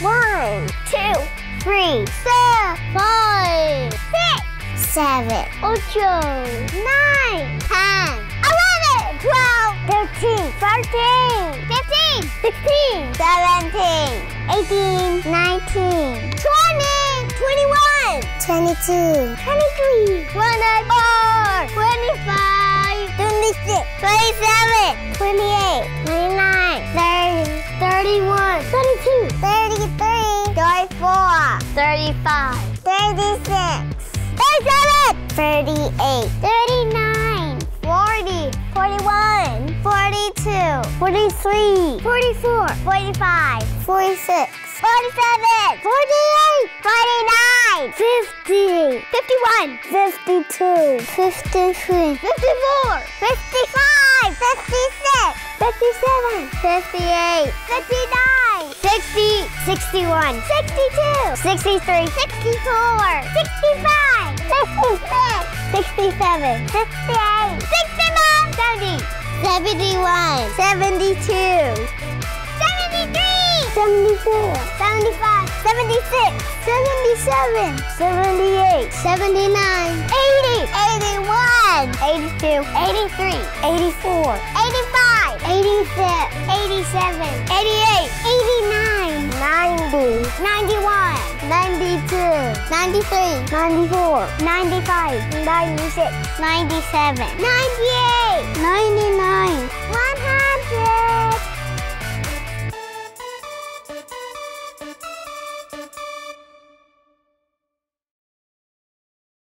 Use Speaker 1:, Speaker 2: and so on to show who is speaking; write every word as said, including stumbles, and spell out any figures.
Speaker 1: One, two, three, four, five, six, seven, ocho, nine, ten, eleven, twelve, thirteen, fourteen, fifteen, sixteen, seventeen, eighteen, nineteen, twenty, twenty-one, twenty-two, twenty-three, twenty-four, twenty-five, twenty-six, twenty-seven, twenty-eight, twenty-nine, thirty, thirty-one, thirty-two, thirty-three, thirty-four, thirty-five, thirty-six, thirty-seven, thirty-eight, thirty-nine, forty, forty-one, forty-two, forty-three, forty-four, forty-five, forty-six, forty-seven, forty-eight, forty-nine, fifty, fifty-one, fifty-two, fifty-three, fifty-four, fifty-five, fifty-six, fifty-seven, fifty-eight, fifty-nine, sixty, sixty-one, sixty-two, sixty-three, sixty-four, sixty-five, sixty-six, sixty-seven, sixty-eight, sixty-nine, seventy, seventy-one, seventy-two, seventy-three, seventy-four, seventy-five, seventy-six, seventy-seven, seventy-eight, seventy-nine, eighty, eighty-one, eighty-two, eighty-three, eighty-four, eighty-five, eighty-six, eighty-seven, eighty-eight, eighty-nine, ninety, ninety-one, ninety-two, ninety-three, ninety-four, ninety-five, ninety-six, ninety-seven, ninety-eight, ninety-nine,